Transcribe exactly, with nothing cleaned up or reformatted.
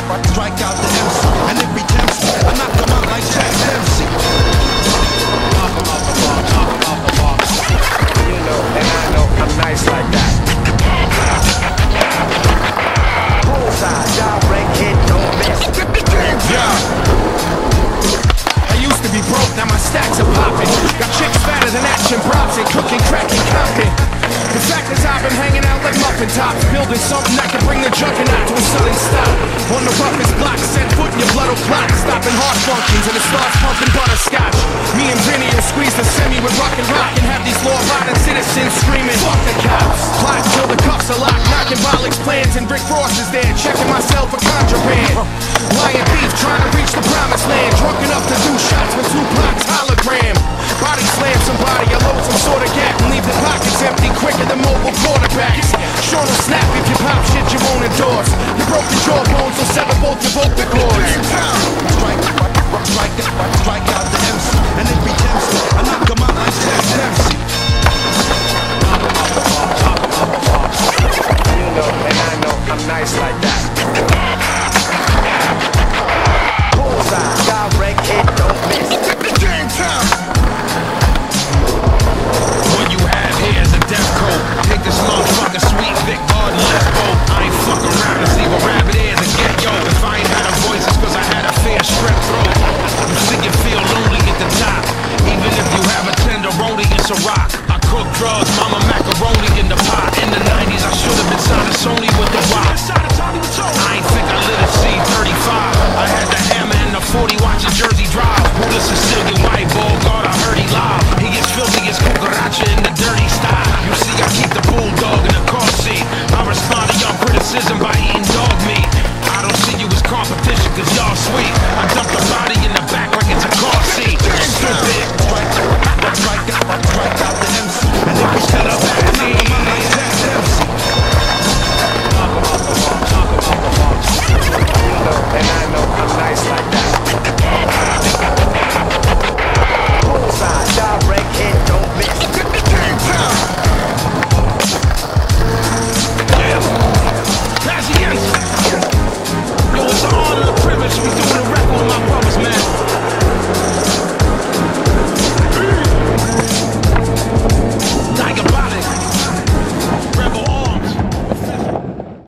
strike out the M C, and if he tempts me, I knock him out like Jack Dempsey. You know, and I know I'm nice like that. Bullseye, direct hit, don't miss. Yeah. I used to be broke, now my stacks are popping. Got chicks fatter than action props and cooking, cracking, comping. The fact is I've been hanging out like muffin tops, building something that can bring the juggernaut to a sudden stop. On the roughest block, set foot in your blood will clot, stopping heart functions and it starts pumping butterscotch. Me and Vinny will squeeze the semi with rock and rock and have these law-abiding citizens screaming, fuck the cops. Plot till the cuffs are locked, knocking Bollock's plans and Rick Ross is there, checking myself for contraband. Lion thief trying to reach the promised land, drunk enough to do shots with Tupac's hologram. Body slam somebody, I load some sort of gap and leave the pockets empty quicker than mobile quarterbacks. Sure will snap if you pop shit you won't endorse. You broke the jawbones, so sever both your vocal cords. Strike, strike, strike out the M C, and if he tempts me, I knock him out like Jack Dempsey. You know, and I know I'm nice like